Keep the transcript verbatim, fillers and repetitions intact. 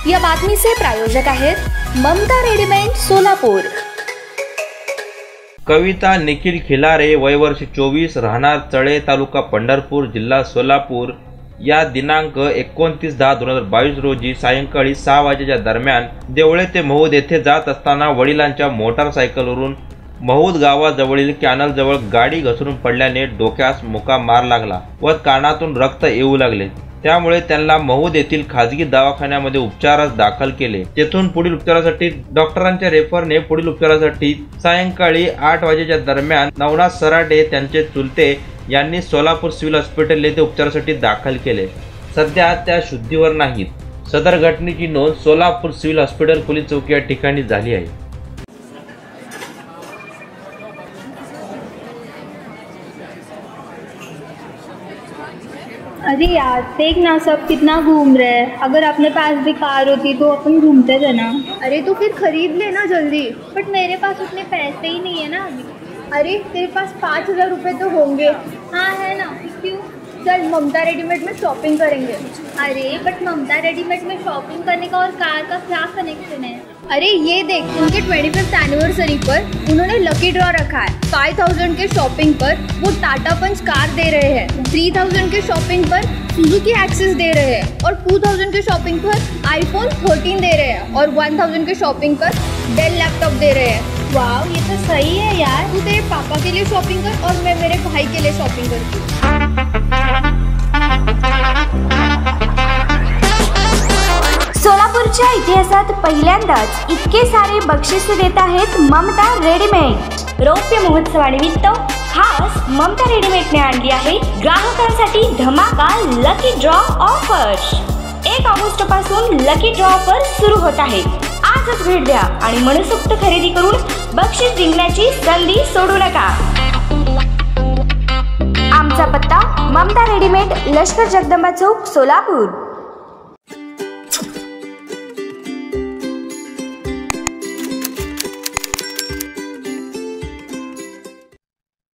या बातमीचे प्रायोजक आहेत ममता रेडीमेड सोलापूर। कविता निखिल खिलारे, वय वर्ष चोवीस, राहणार चळे, तालुका पंढरपूर, जिल्हा सोलापूर। या दिनांक एकोणतीस दहा दोन हजार बावीस रोजी सायंकाळी सहा वाजेच्या दरम्यान देवळे ते महूद येथे जात असताना वडिलांच्या मोटारसायकलवरून महूद गावाजवळील कॅनल जवळ गाडी घसरून पडल्याने डोक्यास मुका मार लागला व कानातून रक्त येऊ लागले। त्यामुळे त्यांना महूद येथील खाजगी दवाखान्यामध्ये उपचारास दाखल केले। तेथून पुढील उपचारासाठी डॉक्टरांच्या रेफरने पुढील उपचारासाठी सायंकाळी आठ वाजेच्या दरम्यान नवनाथ सराटे त्यांचे चुलते यांनी सोलापूर सिव्हिल हॉस्पिटल येथे उपचारासाठी दाखल केले। सध्या त्या शुद्धीवर नाहीत। सदर घटनेची नोंद सोलापूर सिव्हिल हॉस्पिटल पोलीस चौकी या ठिकाणी झाली आहे। अरे यार देख ना, सब कितना घूम रहे हैं। अगर अपने पास भी कार होती तो अपन घूमते थे ना। अरे तो फिर खरीद लेना जल्दी। बट मेरे पास उतने पैसे ही नहीं है ना अभी। अरे तेरे पास पाँच हजार रुपये तो होंगे। हाँ है ना। क्यों? चल ममता रेडीमेड में शॉपिंग करेंगे। अरे बट ममता रेडीमेड में शॉपिंग करने का और कार का क्या कनेक्शन है? अरे ये देख, उनके ट्वेंटी फिफ्थ एनिवर्सरी पर उन्होंने लकी ड्रॉ रखा है। फाइव थाउजेंड के शॉपिंग पर वो टाटा पंच कार दे रहे हैं, थ्री थाउजेंड के शॉपिंग पर सुजुकी एक्सेस दे रहे हैं और टू थाउजेंड के शॉपिंग पर आईफोन थर्टीन दे रहे हैं और वन थाउजेंड के शॉपिंग पर डेल लैपटॉप दे रहे हैं। वाह, ये तो सही है यार। तू तेरे पापा के लिए शॉपिंग कर और मैं मेरे भाई के लिए शॉपिंग करती हूँ। सोलापूरच्या इतिहासात पहिल्यांदाच इतके सारे बक्षीस देत आहेत ममता रेडीमेड। रौप्य महोत्सवानिमित्त खास ममता रेडीमेडने आणली आहे ग्राहकांसाठी धमाका लकी ड्रॉ ऑफर। एक ऑगस्ट पासून लकी ड्रॉ ऑफर सुरू होत आहे। आजच भेट द्या आणि मनसोक्त खरेदी करून बक्षीस जिंकण्याची संधी सोडू नका। आमचा पत्ता ममता रेडीमेड, लष्कर जगदंबा चौक, सोलापूर।